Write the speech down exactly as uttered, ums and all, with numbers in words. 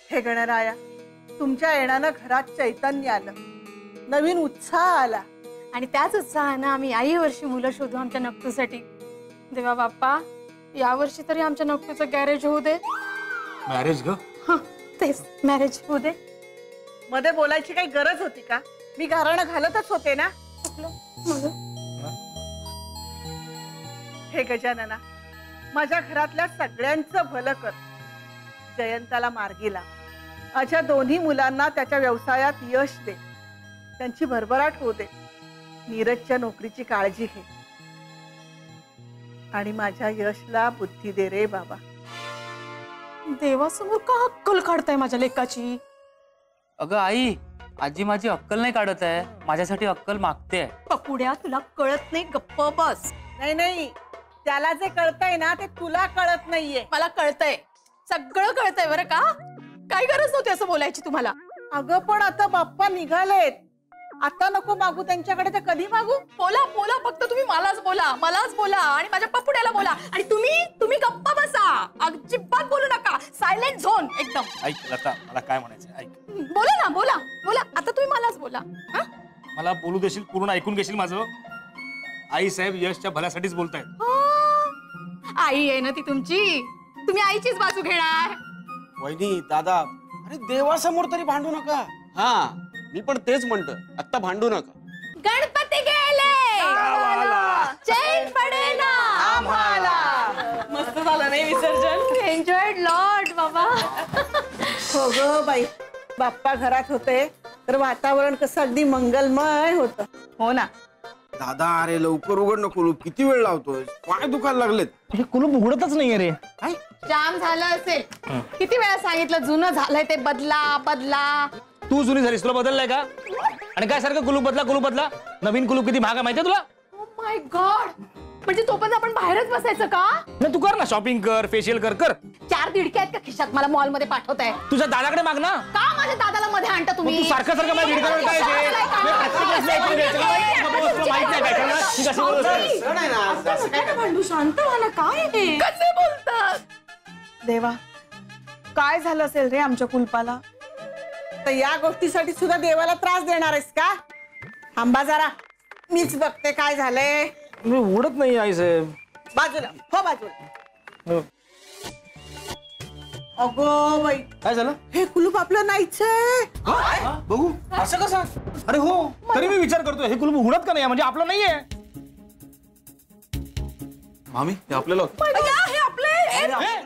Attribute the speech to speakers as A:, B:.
A: हे गणराया, तुमच्या येण्यानं घरात चैतन्य आलं, नवीन उत्साह आला
B: आणि त्याच उत्साहानं आम्ही याही वर्षी मुलं शोधू आमच्या नक्कूसाठी. देवा बाप्पा, या वर्षी तरी आमच्या नक्कूचं गॅरेज होऊ दे.
C: मॅरेज ग?
B: तेच, मॅरेज होऊ दे.
A: मध्ये बोलायची काही गरज होती का? मी गारणं घालतच होते ना. हे गजानना, माझ्या घरातल्या सगळ्यांचं भलं कर. जयंताला मार्गी लाव. माझ्या दोन्ही मुलांना त्याच्या व्यवसायात यश दे. त्यांची भरभराट होऊ दे. नीरजच्या नोकरीची काळजी घे आणि माझ्या यशला बुद्धी दे रे बाबा.
B: देवासमोर का अक्कल काढताय माझ्या लेकाची?
D: अगं आई, आजी माझी अक्कल नाही काढत आहे, माझ्यासाठी अक्कल मागते.
B: पपुड्या, तुला कळत नाही, गप्प बस.
A: नाही नाही, त्याला जे कळतंय ना ते तुला कळत नाहीये.
B: मला कळतंय, सगळं कळतंय बरं का. काय गरज नव्हती असं बोलायची तुम्हाला.
A: अगं पण आता बाप्पा निघालेत, आता नको मागू त्यांच्याकडे, तर कधी मागू?
B: बोला बोला, फक्त तुम्ही मलाच बोला, मलाच बोला आणि माझ्या पपुड्याला बोला. आणि तुम्ही तुम्ही गप्पा बसा, अजिबात बोलू नका. सायलेंट झोन एकदम.
C: ऐक लता, मला काय म्हणायचं ऐक.
B: बोला ना, बोला बोला, आता तुम्ही मलाच बोला.
C: मला बोलू देशील? पूर्ण ऐकून घेशील माझं? आई साहेब यशच्या भल्यासाठीच बोलतायत.
B: आई आहे ना ती तुमची, तुम्ही आईचीच बाजू घेणार.
E: वहिनी, दादा, अरे देवासमोर तरी भांडू नका. हा, मी पण तेच म्हणतो, आता भांडू नका.
B: गणपती गेले, चैन पडेना आम्हाला.
A: मस्त झालं नाही विसर्जन?
B: एन्जॉयड लॉट बाबा.
A: हो ग बाई, बाप्पा घरात होते तर वातावरण कसं अगदी मंगलमय होतं. हो ना
E: दादा, अरे लवकर उघड नको, कुलूप किती वेळ लावतोय? पाय दुखायला लागलेत.
C: हे कुलूप उघडतच नाहीये रे.
B: जाम झालं असेल. किती वेळा सांगितलं, जुनं झालंय ते बदला बदला.
C: तू जुनी झालीस, तुला बदललाय का? आणि काय सारखं कुलूप बदला कुलूप बदला? नवीन कुलूप किती महाग आहे माहितीये तुला?
B: ओ माय गॉड, म्हणजे तोपर्यंत आपण बाहेरच बसायचं का?
C: नाही, तू कर ना, शॉपिंग कर, फेशियल कर कर.
B: चार दीडके आहेत का खिशात? मला मॉल मध्ये पाठवताय
C: तुझ्या दादाकडे माग ना.
B: का? माझ्या दादाला मध्ये आणता तुम्ही.
C: तू सारखं सारखं माझ्या दीडकावर काय
B: भांडू, शांत व्हा ना. काय कसे बोलतात?
A: देवा, काय झालं असेल रे आमच्या कुलपाला? तर या गोष्टीसाठी सुद्धा देवाला त्रास देणार आहेस का? थांबा जरा, मीच बघते काय झालंय.
C: मी उघडत नाही आई साहेब.
A: बाजूला हो, बाजूला. अगो बाई,
C: काय झालं?
A: हे कुलूप आपलं नाहीच आहे.
C: बघू, असं कसं? अरे हो, तरी मी विचार करतोय हे कुलूप उघडत का नाही, म्हणजे आपलं नाहीये.
E: मामी, हे आपल्याला
B: हे आपले